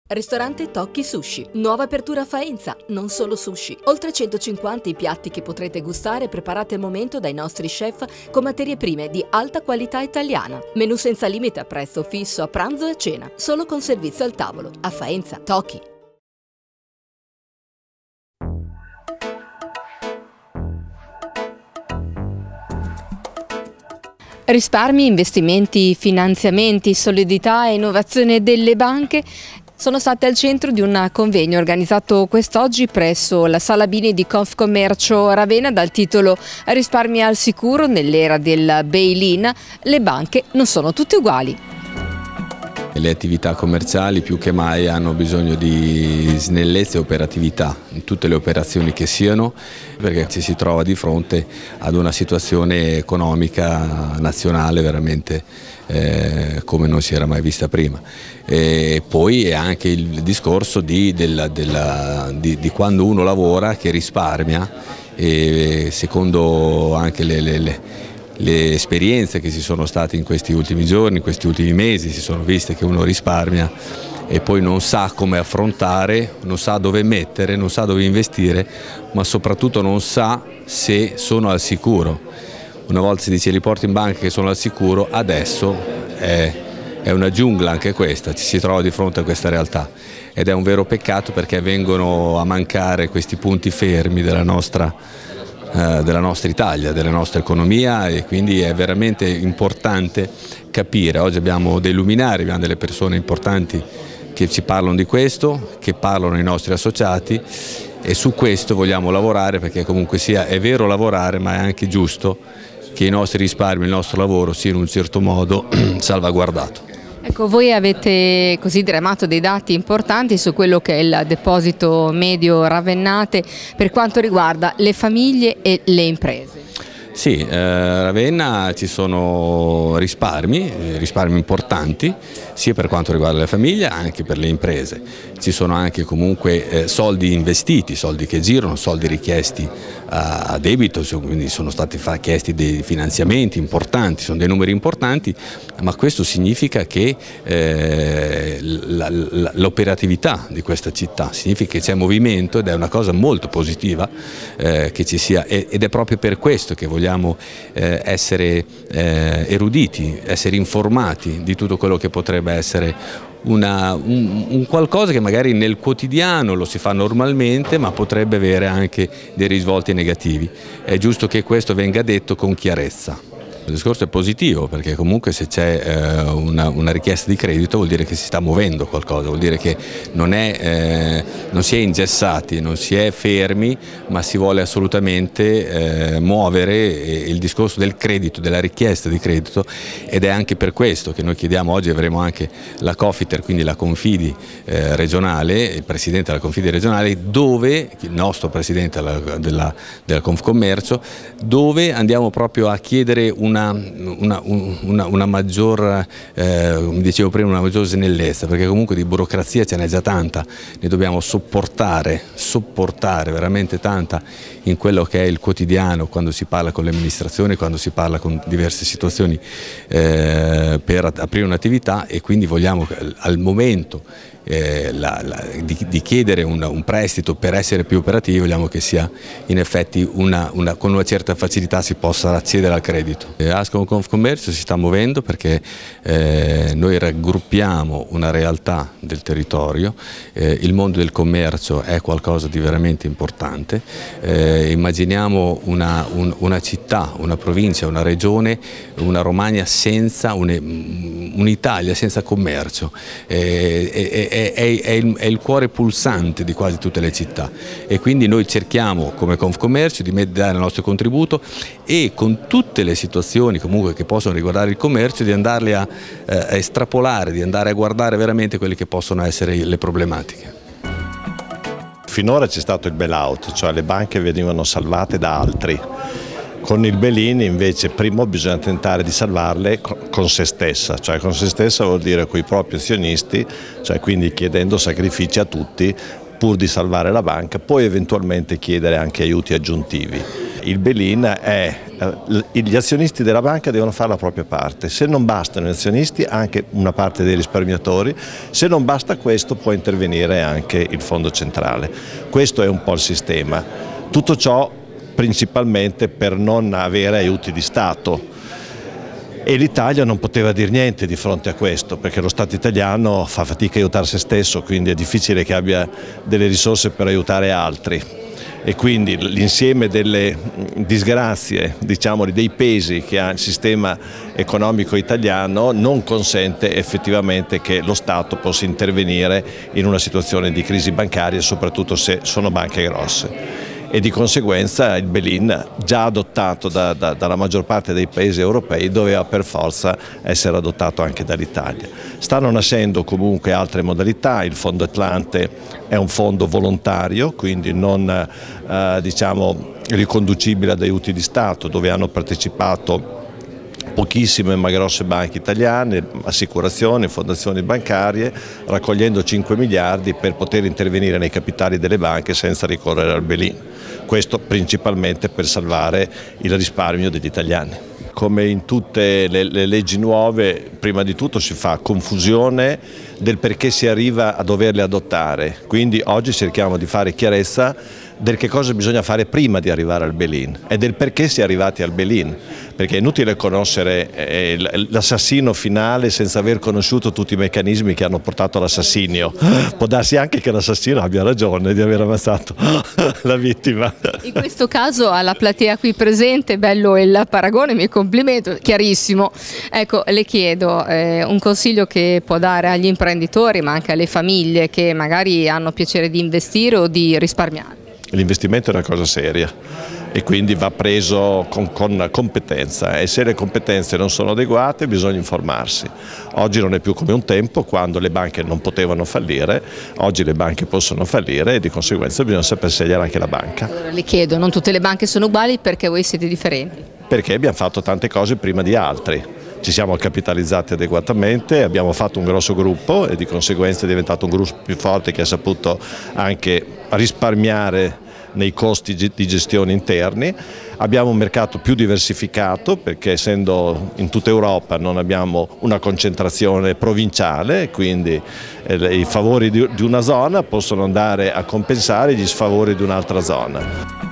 Ristorante Tocchi Sushi. Nuova apertura a Faenza, non solo sushi. Oltre 150 i piatti che potrete gustare preparati al momento dai nostri chef con materie prime di alta qualità italiana. Menù senza limite a prezzo fisso a pranzo e a cena, solo con servizio al tavolo. A Faenza, Tocchi. Risparmi, investimenti, finanziamenti, solidità e innovazione delle banche sono state al centro di un convegno organizzato quest'oggi presso la Sala Bini di Confcommercio Ravenna dal titolo Risparmi al sicuro nell'era del bail-in, le banche non sono tutte uguali. Le attività commerciali più che mai hanno bisogno di snellezza e operatività in tutte le operazioni che siano, perché ci si trova di fronte ad una situazione economica nazionale veramente come non si era mai vista prima. E poi è anche il discorso di quando uno lavora che risparmia, e secondo anche le esperienze che ci sono state in questi ultimi giorni, in questi ultimi mesi, si sono viste che uno risparmia e poi non sa come affrontare, non sa dove mettere, non sa dove investire, ma soprattutto non sa se sono al sicuro. Una volta si dice li porti in banca che sono al sicuro, adesso è una giungla anche questa, ci si trova di fronte a questa realtà ed è un vero peccato perché vengono a mancare questi punti fermi della nostra Italia, della nostra economia, e quindi è veramente importante capire. Oggi abbiamo dei luminari, abbiamo delle persone importanti che ci parlano di questo, che parlano ai nostri associati, e su questo vogliamo lavorare, perché comunque sia è vero lavorare, ma è anche giusto che i nostri risparmi, il nostro lavoro sia in un certo modo salvaguardato. Ecco, voi avete così diramato dei dati importanti su quello che è il deposito medio ravennate per quanto riguarda le famiglie e le imprese. Sì, a Ravenna ci sono risparmi importanti, sia per quanto riguarda le famiglie anche per le imprese. Ci sono anche comunque soldi investiti, soldi che girano, soldi richiesti a debito, quindi sono stati chiesti dei finanziamenti importanti, sono dei numeri importanti, ma questo significa che l'operatività di questa città, significa che c'è movimento ed è una cosa molto positiva che ci sia, ed è proprio per questo che vogliamo essere eruditi, essere informati di tutto quello che potrebbe essere un qualcosa che magari nel quotidiano lo si fa normalmente, ma potrebbe avere anche dei risvolti negativi. È giusto che questo venga detto con chiarezza. Il discorso è positivo perché comunque se c'è una richiesta di credito vuol dire che si sta muovendo qualcosa, vuol dire che non si è ingessati, non si è fermi, ma si vuole assolutamente muovere il discorso del credito, della richiesta di credito, ed è anche per questo che noi chiediamo, oggi avremo anche la Cofiter, quindi la Confidi regionale, il presidente della Confidi regionale, dove il nostro presidente della Confcommercio, dove andiamo proprio a chiedere una maggior, come dicevo prima, una maggior snellezza, perché comunque di burocrazia ce n'è già tanta, ne dobbiamo sopportare veramente tanta in quello che è il quotidiano, quando si parla con le amministrazioni, quando si parla con diverse situazioni per aprire un'attività, e quindi vogliamo al momento di chiedere un prestito per essere più operativi, vogliamo che sia in effetti con una certa facilità si possa accedere al credito. Ascom Confcommercio si sta muovendo perché noi raggruppiamo una realtà del territorio, il mondo del commercio è qualcosa di veramente importante, immaginiamo una città, una provincia, una regione, una Romagna senza un'Italia senza commercio. È il cuore pulsante di quasi tutte le città, e quindi noi cerchiamo come Confcommercio di dare il nostro contributo, e con tutte le situazioni comunque che possono riguardare il commercio di andarle a estrapolare, di andare a guardare veramente quelle che possono essere le problematiche. Finora c'è stato il bail-out, cioè le banche venivano salvate da altri. Con il bail-in invece prima bisogna tentare di salvarle con se stessa, cioè con se stessa vuol dire con i propri azionisti, cioè quindi chiedendo sacrifici a tutti pur di salvare la banca, poi eventualmente chiedere anche aiuti aggiuntivi. il bail-in è gli azionisti della banca devono fare la propria parte, se non bastano gli azionisti anche una parte dei risparmiatori, se non basta questo può intervenire anche il fondo centrale. Questo è un po' il sistema, tutto ciò principalmente per non avere aiuti di Stato. E l'Italia non poteva dire niente di fronte a questo, perché lo Stato italiano fa fatica a aiutare se stesso, quindi è difficile che abbia delle risorse per aiutare altri. E quindi l'insieme delle disgrazie, diciamo, dei pesi che ha il sistema economico italiano non consente effettivamente che lo Stato possa intervenire in una situazione di crisi bancaria, soprattutto se sono banche grosse. E di conseguenza il bail-in, già adottato dalla maggior parte dei paesi europei, doveva per forza essere adottato anche dall'Italia. Stanno nascendo comunque altre modalità, il Fondo Atlante è un fondo volontario, quindi non diciamo, riconducibile ad aiuti di Stato, dove hanno partecipato pochissime ma grosse banche italiane, assicurazioni, fondazioni bancarie, raccogliendo 5 miliardi per poter intervenire nei capitali delle banche senza ricorrere al bail-in. Questo principalmente per salvare il risparmio degli italiani. Come in tutte le leggi nuove, prima di tutto si fa confusione del perché si arriva a doverle adottare, quindi oggi cerchiamo di fare chiarezza del che cosa bisogna fare prima di arrivare al bail-in e del perché si è arrivati al bail-in, perché è inutile conoscere l'assassino finale senza aver conosciuto tutti i meccanismi che hanno portato all'assassinio. Può darsi anche che l'assassino abbia ragione di aver ammazzato la vittima. In questo caso alla platea qui presente, bello il paragone, mi complimento, chiarissimo. Ecco, le chiedo un consiglio che può dare agli imprenditori ma anche alle famiglie che magari hanno piacere di investire o di risparmiare. L'investimento è una cosa seria e quindi va preso con competenza, e se le competenze non sono adeguate bisogna informarsi. Oggi non è più come un tempo quando le banche non potevano fallire, oggi le banche possono fallire e di conseguenza bisogna saper scegliere anche la banca. Allora le chiedo, non tutte le banche sono uguali, perché voi siete differenti? Perché abbiamo fatto tante cose prima di altri. Ci siamo capitalizzati adeguatamente, abbiamo fatto un grosso gruppo e di conseguenza è diventato un gruppo più forte che ha saputo anche risparmiare nei costi di gestione interni. Abbiamo un mercato più diversificato perché essendo in tutta Europa non abbiamo una concentrazione provinciale, quindi i favori di una zona possono andare a compensare gli sfavori di un'altra zona.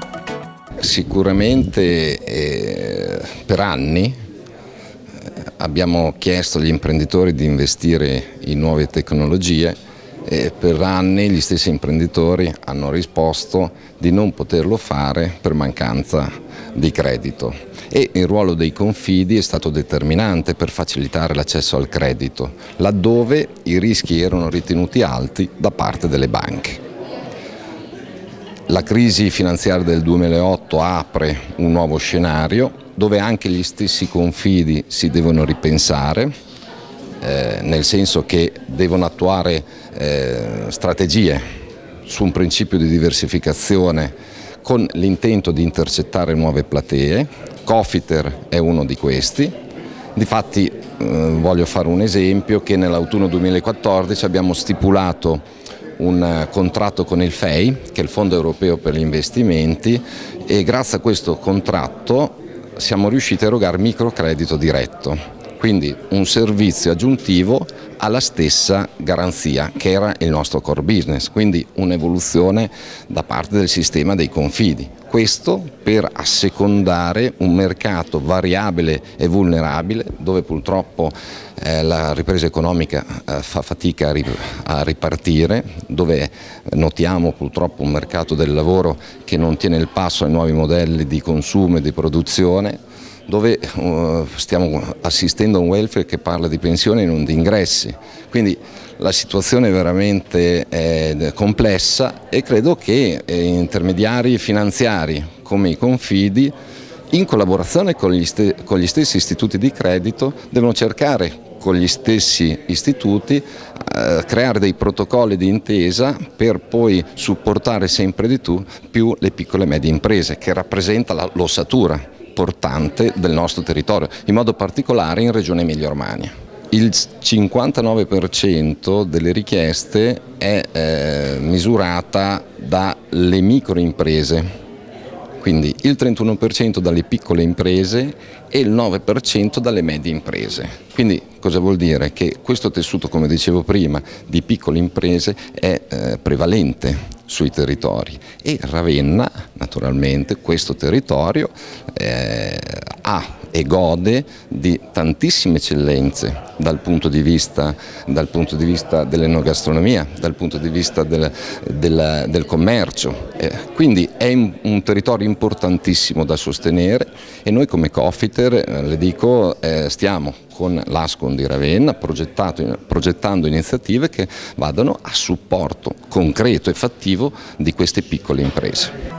Sicuramente per anni abbiamo chiesto agli imprenditori di investire in nuove tecnologie e per anni gli stessi imprenditori hanno risposto di non poterlo fare per mancanza di credito, e il ruolo dei confidi è stato determinante per facilitare l'accesso al credito laddove i rischi erano ritenuti alti da parte delle banche. La crisi finanziaria del 2008 apre un nuovo scenario dove anche gli stessi confidi si devono ripensare, nel senso che devono attuare strategie su un principio di diversificazione con l'intento di intercettare nuove platee. Cofiter è uno di questi. Difatti voglio fare un esempio che nell'autunno 2014 abbiamo stipulato un contratto con il FEI, che è il Fondo Europeo per gli Investimenti, e grazie a questo contratto siamo riusciti a erogare microcredito diretto, quindi un servizio aggiuntivo alla stessa garanzia che era il nostro core business, quindi un'evoluzione da parte del sistema dei confidi. Questo per assecondare un mercato variabile e vulnerabile dove purtroppo la ripresa economica fa fatica a ripartire, dove notiamo purtroppo un mercato del lavoro che non tiene il passo ai nuovi modelli di consumo e di produzione, dove stiamo assistendo a un welfare che parla di pensioni e non di ingressi. Quindi la situazione è veramente complessa e credo che intermediari finanziari come i confidi, in collaborazione con gli stessi istituti di credito, devono cercare con gli stessi istituti creare dei protocolli di intesa per poi supportare sempre di più le piccole e medie imprese, che rappresenta l'ossatura portante del nostro territorio, in modo particolare in Regione Emilia-Romagna. Il 59% delle richieste è misurata dalle microimprese, quindi il 31% dalle piccole imprese e il 9% dalle medie imprese. Quindi cosa vuol dire? Che questo tessuto, come dicevo prima, di piccole imprese è prevalente sui territori e Ravenna naturalmente questo territorio ha e gode di tantissime eccellenze dal punto di vista dell'enogastronomia, dal punto di vista del commercio, quindi è un territorio importantissimo da sostenere e noi come Cofiter, le dico, stiamo con l'Ascon di Ravenna progettando iniziative che vadano a supporto concreto e fattivo di queste piccole imprese.